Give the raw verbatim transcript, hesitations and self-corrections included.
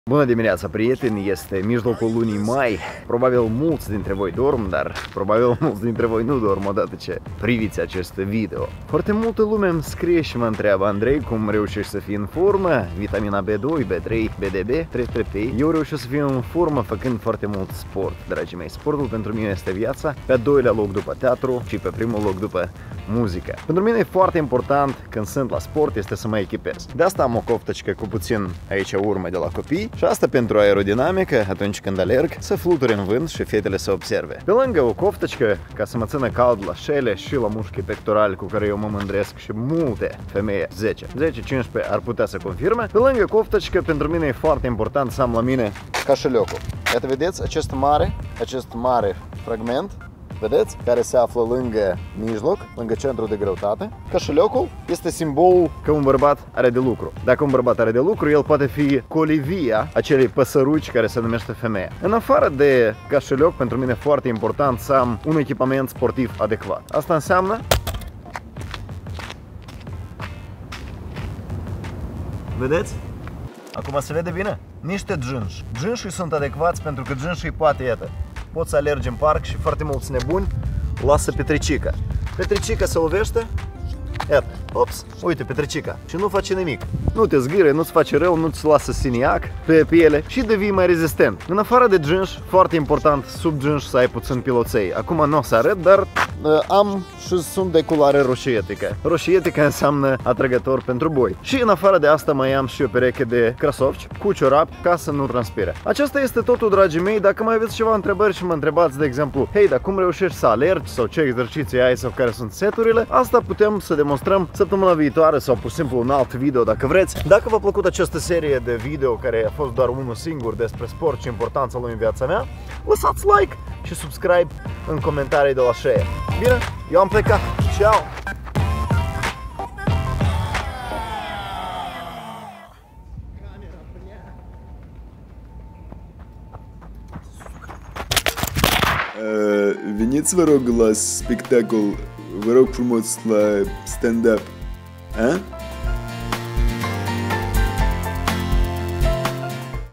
Bună dimineața, prieteni! Este mijlocul lunii mai. Probabil mulți dintre voi dorm, dar probabil mulți dintre voi nu dorm odată ce priviți acest video. Foarte multă lume îmi scrie și mă întreabă: Andrei, cum reușești să fii în formă? Vitamina B doi, B trei, B D B, trei trei. Eu reușesc să fiu în formă făcând foarte mult sport, dragii mei. Sportul pentru mine este viața, pe a doilea loc după teatru și pe primul loc după muzică. Pentru mine e foarte important când sunt la sport este să mă echipez. De asta am o coftăcică cu puțin aici urmă de la copii și asta pentru aerodinamică, atunci când alerg, să fluturi în vânt și fetele să observe. Pe lângă o coftăcică ca să mă țină cald la șele și la mușchii pectorali cu care eu mă mândresc și multe femei, zece, zece cincisprezece ar putea să confirme. Pe lângă coftăcică pentru mine e foarte important să am la mine cașeliocul. Iată, vedeți acest mare, acest mare fragment, vedeți? Care se află lângă mijloc, lângă centrul de greutate. Cașeliocul este simbolul că un bărbat are de lucru. Dacă un bărbat are de lucru, el poate fi colivia acelei păsăruci care se numește femeia. În afară de cașelioc, pentru mine e foarte important să am un echipament sportiv adecvat. Asta înseamnă vedeți? Acum se vede bine? Niște ginși. Ginșii sunt adecvați pentru că ginșii poate, iată, pot să alergi în parc și foarte mulți nebuni lasă petricica. Petricica se lovește, iată, ops, uite petricica și nu face nimic. Nu te zgârie, nu-ți face rău, nu-ți lasă siniac pe piele și devii mai rezistent. În afară de ginși, foarte important, sub ginși să ai puțin piloței. Acum nu o să arăt, dar uh, am și sunt de culoare roșietică. Roșietică înseamnă atrăgător pentru boi. Și în afară de asta mai am și o pereche de crasovci cu ciorapi ca să nu transpire. Aceasta este totul, dragii mei. Dacă mai aveți ceva întrebări și mă întrebați, de exemplu, hei, dar cum reușești să alergi sau ce exerciții ai sau care sunt seturile, asta putem să demonstrăm săptămâna viitoare sau pur și simplu un alt video dacă vreți. Dacă v-a plăcut această serie de video care a fost doar unul singur despre sport și importanța lui în viața mea, lăsați like și subscribe în comentarii de la share. Bine? Eu am plecat. Ciao! Veniți, vă rog, la spectacol, vă rog frumos, la stand-up. A?